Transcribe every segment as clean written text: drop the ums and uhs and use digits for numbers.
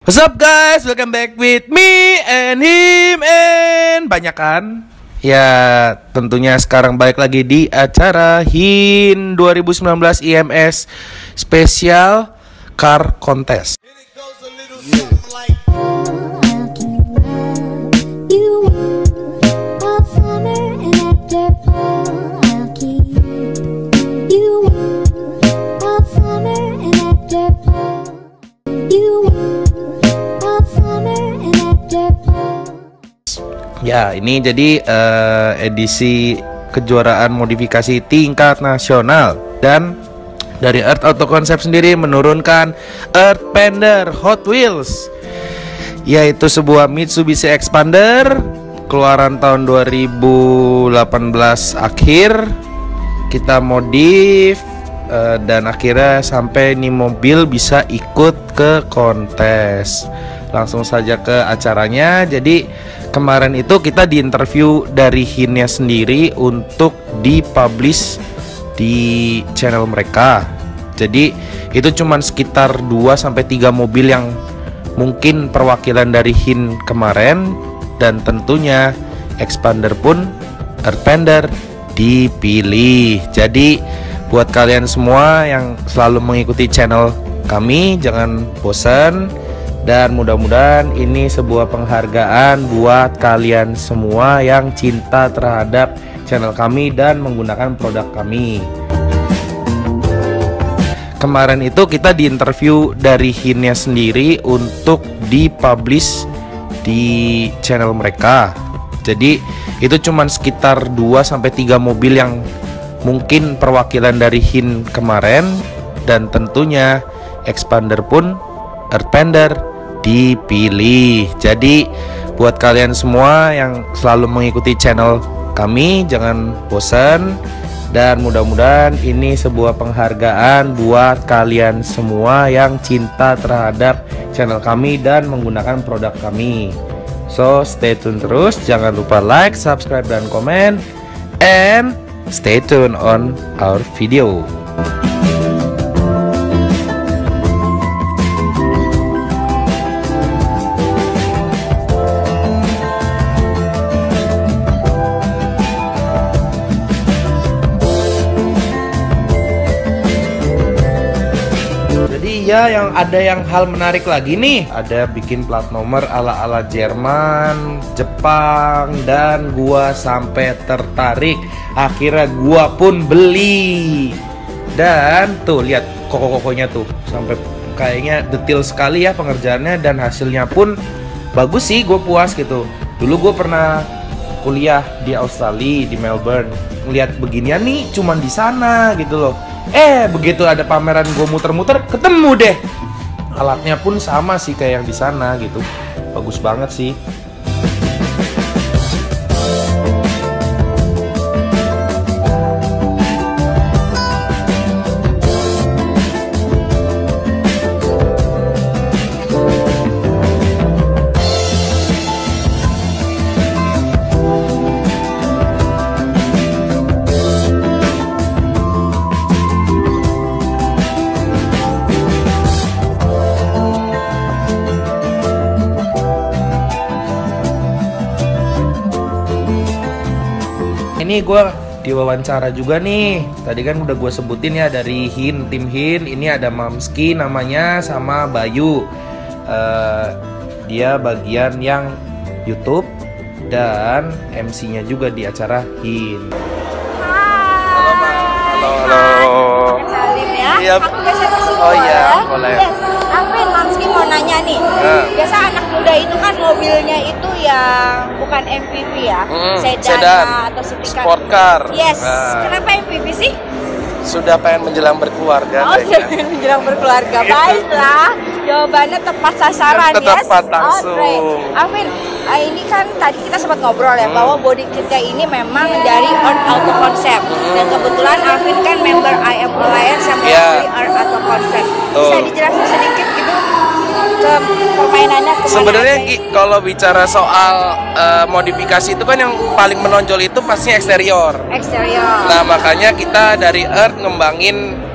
What's up guys, welcome back with me and him and banyak kan? Ya tentunya sekarang balik lagi di acara HIN 2019 IMS Special Car Contest. Ya, ini jadi edisi kejuaraan modifikasi tingkat nasional. Dan dari Earth Auto Concept sendiri menurunkan Earthpander Hot Wheels, yaitu sebuah Mitsubishi Expander keluaran tahun 2018 akhir. Kita modif dan akhirnya sampai ini mobil bisa ikut ke kontes. Langsung saja ke acaranya. Jadi kemarin itu kita diinterview dari HIN-nya sendiri untuk dipublish di channel mereka. Jadi itu cuman sekitar 2-3 mobil yang mungkin perwakilan dari HIN kemarin. Dan tentunya Expander pun Earthpander dipilih. Jadi buat kalian semua yang selalu mengikuti channel kami, jangan bosan. Dan mudah-mudahan ini sebuah penghargaan buat kalian semua yang cinta terhadap channel kami dan menggunakan produk kami. Kemarin itu kita diinterview dari HIN-nya sendiri untuk dipublish di channel mereka. Jadi itu cuman sekitar 2-3 mobil yang mungkin perwakilan dari HIN kemarin. Dan tentunya Expander pun Earthpander dipilih. Jadi buat kalian semua yang selalu mengikuti channel kami, jangan bosan. Dan mudah-mudahan ini sebuah penghargaan buat kalian semua yang cinta terhadap channel kami dan menggunakan produk kami. So stay tune terus, jangan lupa like, subscribe, dan komen. And stay tune on our video. Ya, yang ada yang hal menarik lagi nih, ada bikin plat nomor ala-ala Jerman, Jepang, dan gua sampai tertarik. Akhirnya gua pun beli. Dan tuh lihat koko-kokonya tuh, sampai kayaknya detail sekali ya pengerjaannya, dan hasilnya pun bagus sih, gue puas gitu. Dulu gue pernah kuliah di Australia, di Melbourne, ngeliat beginian nih cuman di sana gitu loh. Begitu ada pameran gue muter-muter, ketemu deh. Alatnya pun sama sih kayak yang di sana gitu. Bagus banget sih. Ini gue diwawancara juga nih. Tadi kan udah gue sebutin ya dari HIN, tim HIN. Ini ada Mamski namanya sama Bayu. Dia bagian yang YouTube dan MC-nya juga di acara HIN. Halo, Halo. Kenalin ya. Iya. Aku biasa kesini. Oh iya, boleh. Yes. Alvin, Mamski mau nanya nih. Biasa anak muda itu kan mobilnya itu yang bukan MPV ya, sedan atau city car. Sport car. Yes. Kenapa MPV sih? Sudah pengen menjelang berkeluarga. Oh, sudah menjelang berkeluarga. Baiklah, jawabannya tepat sasaran. Tepat yes. langsung. Alvin, ini kan tadi kita sempat ngobrol ya bahwa body kitnya ini memang dari Earth Auto Concept. Dan kebetulan Alvin kan member IM Alliance yang mewakili Earth Auto Concept. Bisa dijelasin sedikit gitu ke permainannya kemana? Sebenarnya kalau bicara soal modifikasi itu kan yang paling menonjol itu pasti eksterior. Eksterior. Nah makanya kita dari Earth ngembangin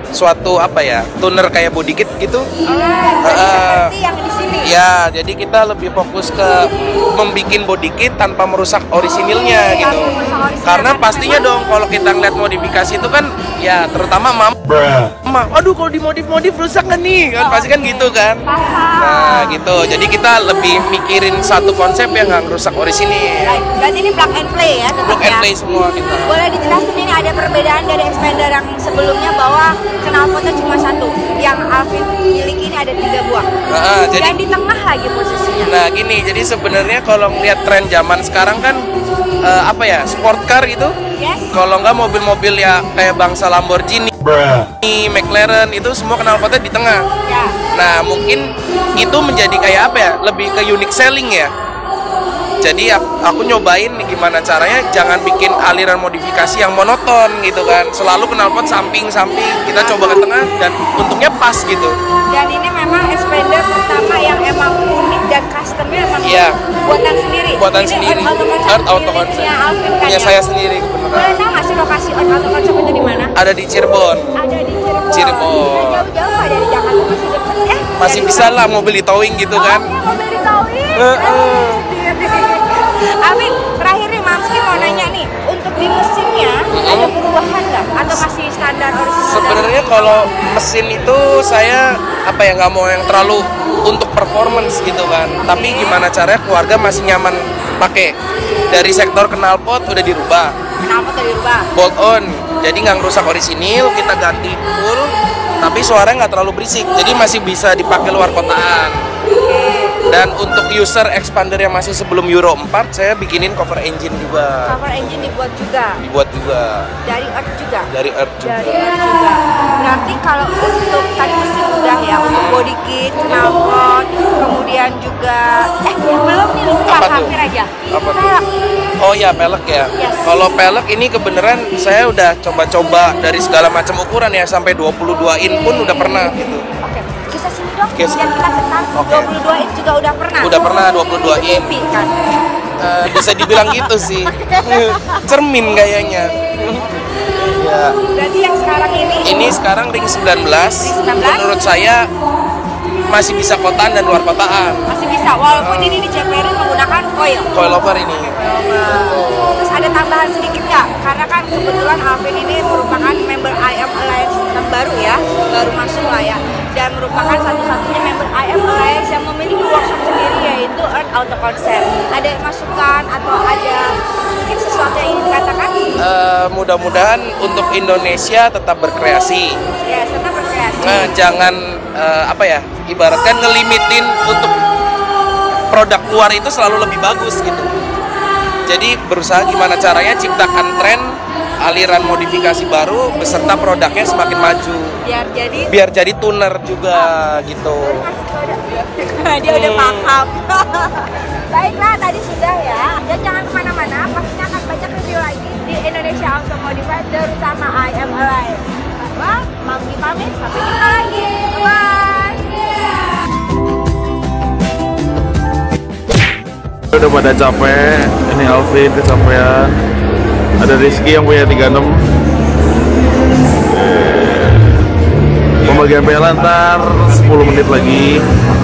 suatu apa ya, tuner kayak body kit gitu. Seperti yang di sini. Ya, jadi kita lebih fokus ke membikin body kit tanpa merusak orisinilnya gitu. Karena pastinya dong kalau kita ngeliat modifikasi itu kan ya terutama mama, aduh kalau dimodif-modif rusak nggak nih? Kan pasti kan gitu kan. Nah, gitu. Jadi kita lebih mikirin satu konsep yang nggak rusak orisinil. Berarti ini plug and play ya tetap Plug and ya? play semua kita. Boleh dijelasin ini ada perbedaan dari expander yang sebelumnya bahwa knalpotnya cuma satu, yang Alvin miliki ini ada 3 buah. Jadi Dan di tengah lagi posisinya. nah gini, jadi sebenarnya kalau ngeliat tren zaman sekarang kan apa ya, sport car gitu. Yes. Kalau nggak mobil-mobil ya kayak bangsa Lamborghini, McLaren itu semua knalpotnya di tengah. Ya. Nah mungkin itu menjadi kayak apa ya, lebih ke unique selling ya. Jadi aku nyobain nih gimana caranya jangan bikin aliran modifikasi yang monoton gitu kan. Selalu knalpot samping-samping, kita coba ke tengah dan untungnya pas gitu. Dan ini memang expander pertama yang emang unik dan customnya emang buatan sendiri. Buatan ini sendiri. Earth Auto Concept. Punya Alvin kan Punya ya? saya sendiri kebenaran. Boleh tahu nggak sih lokasi Earth Auto Concept itu di mana? Ada di Cirebon. Ada di Cirebon. Cirebon. Jauh-jauh nggak dari Jakarta, masih deket ya? Masih bisa lah mobil di towing gitu kan. Oke, mobil di towing. Amin, terakhir nih Mamski mau nanya nih, untuk di mesinnya ada perubahan nggak? Atau masih standar orisinal? Sebenarnya kalau mesin itu saya apa ya, nggak mau yang terlalu untuk performance gitu kan. Tapi gimana caranya keluarga masih nyaman pakai. Dari sektor knalpot udah dirubah. Knalpot udah dirubah. Bolt on, jadi nggak ngerusak orisinil, kita ganti full. Tapi suaranya nggak terlalu berisik, jadi masih bisa dipakai luar kotaan. Dan untuk user expander yang masih sebelum Euro 4, saya bikinin cover engine juga. Cover engine dibuat juga. Dibuat juga. Dari Earth juga. Dari Earth juga. Dari Earth juga. Berarti kalau untuk tadi mesin udah ya, untuk body kit, knalpot, kemudian juga belum nih lupa Apa tuh? hampir aja. Apa tuh? Pelek. Oh ya, pelek ya. Yes. Kalau pelek ini kebenaran saya udah coba-coba dari segala macam ukuran ya, sampai 22 in pun udah pernah gitu. Oke, kita sini dong. Oke. Biar kita kenal. Oke. 22 inch juga udah pernah. Udah pernah 22 in. TV kan. Bisa dibilang gitu sih. Cermin kayaknya. Ya. Berarti yang sekarang ini Sekarang ring 19. Ring 19? Menurut saya masih bisa kotaan dan luar kotaan. masih bisa, walaupun ini diceperin menggunakan coil. Coilover ini. Terus ada tambahan sedikit nggak? Karena kan kebetulan Alvin ini merupakan member IM Alliance yang baru ya, baru masuk lah ya, dan merupakan satu-satunya member IM Alliance yang memiliki workshop sendiri yaitu Earth Auto Concept. Ada masukan atau ada mungkin sesuatu yang ingin dikatakan? Mudah-mudahan untuk Indonesia tetap berkreasi. Ya, tetap berkreasi. Jangan apa ya, ibaratkan ngelimitin untuk produk luar itu selalu lebih bagus gitu. Jadi berusaha gimana caranya ciptakan tren aliran modifikasi baru beserta produknya semakin maju. Biar jadi tuner juga gitu. Dia udah paham. Baiklah, tadi sudah ya. Dan jangan kemana-mana, pastinya akan banyak review lagi di Indonesia Auto Modified terutama IM Alliance. Wah, Mamski pamit, sampai jumpa lagi. Bye. Udah pada capek, ini Alvin kecapean. Ada Rizky yang punya 36. Pembagian piala ntar 10 menit lagi.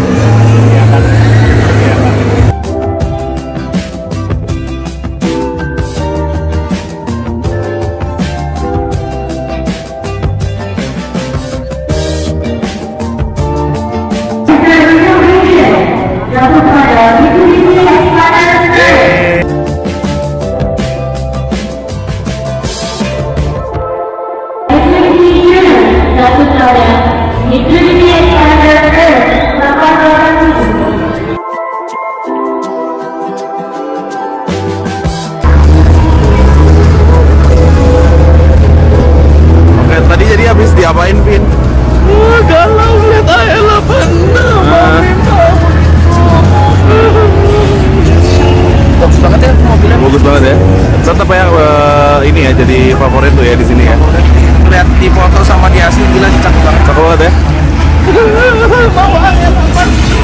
Oke, tadi jadi habis diapain, Vin? Galau lihat AL86. Bagus banget ya mobilnya. Bagus banget ya. Tetap ya ini ya jadi favorit tuh ya di sini ya. Lihat di foto sama di asli gila cakep banget. Cakep banget ya. Mau AL8.